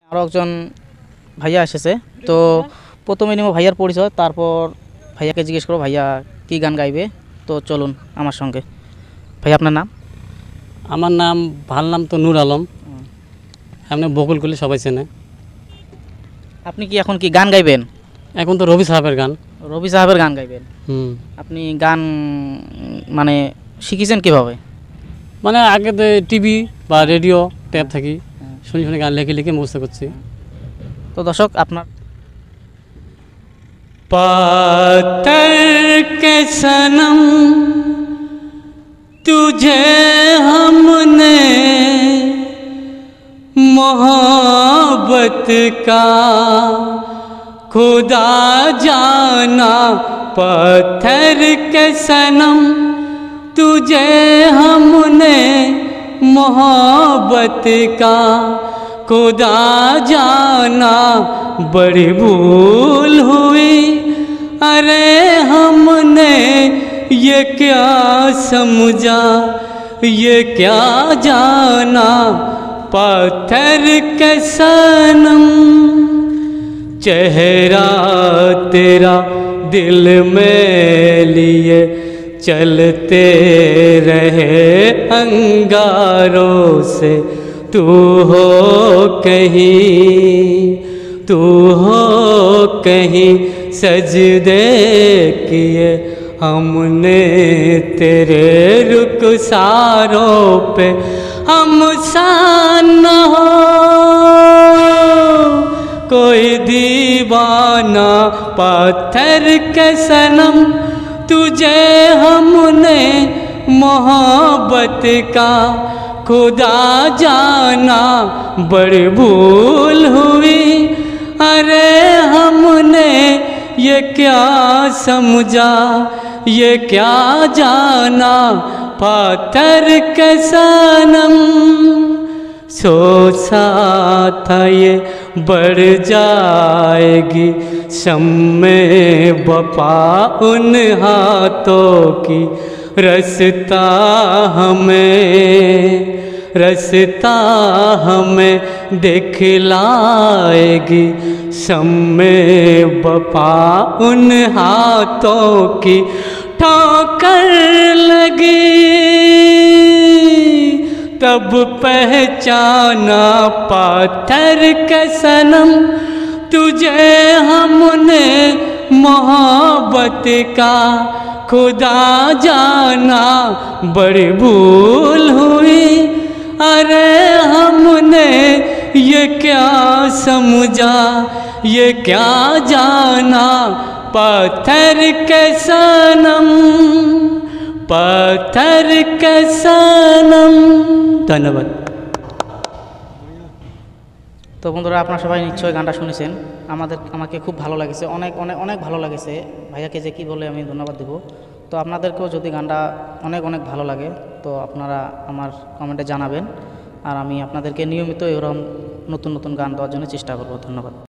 আরও একজন ভাইয়া এসেছে, তো প্রথমে নিব ভাইয়ার পরিচয়, তারপর ভাইয়াকে জিজ্ঞেস করবো ভাইয়া কী গান গাইবে। তো চলুন আমার সঙ্গে। ভাইয়া আপনার নাম? আমার নাম ভাল নাম তো নূর আলম, এমনি বকুল করলে সবাই চেনে। আপনি কি এখন কি গান গাইবেন? এখন তো রবি সাহেবের গান। রবি সাহেবের গান গাইবেন? আপনি গান মানে শিখেছেন কিভাবে? মানে আগে তো টিভি বা রেডিও ট্যাপ থাকি, শুনি শুনি গান লিখে লিখে মুখস্থ করছি। তো দর্শক আপনার पातर के सनम तुझे हमने मोहब्बत का खुदा जाना, पत्थर के सनम तुझे हमने मोहब्बत का खुदा जाना, बड़ी भूल हुई अरे हमने ये क्या समझा ये क्या जाना, पत्थर के सनम। चेहरा तेरा दिल में लिए चलते रहे अंगारों से, तू हो कहीं सजदे किए हमने तेरे रुखसारों पे, हम सान न हो कोई दीवाना, पत्थर के सनम तुझे हमने मोहब्बत का खुदा जाना, बड़ी भूल हुई अरे हमने ये क्या समझा ये क्या जाना, पत्थर के सनम। सोचा था ये बढ़ जाएगी शम्मे वफा उन हाथों की, रास्ता हमें दिखलाएगी शम्मे वफा उन हाथों की, ठोकर लगी तब पहचाना, पत्थर के सनम तुझे हमने मोहब्बत का खुदा जाना, बड़ी भूल हुई अरे हमने ये क्या समझा ये क्या जाना, पत्थर के सनम, पत्थर के सनम। धन्यवाद। তো বন্ধুরা আপনারা সবাই নিশ্চয়ই গানটা শুনেছেন, আমাকে খুব ভালো লাগেছে, অনেক অনেক অনেক ভালো লাগেছে। ভাইয়াকে যে কী বলে আমি ধন্যবাদ দেব। তো আপনাদেরকেও যদি গানটা অনেক অনেক ভালো লাগে তো আপনারা আমার কমেন্টে জানাবেন, আর আমি আপনাদেরকে নিয়মিত এরকম নতুন নতুন গান দেওয়ার জন্য চেষ্টা করব। ধন্যবাদ।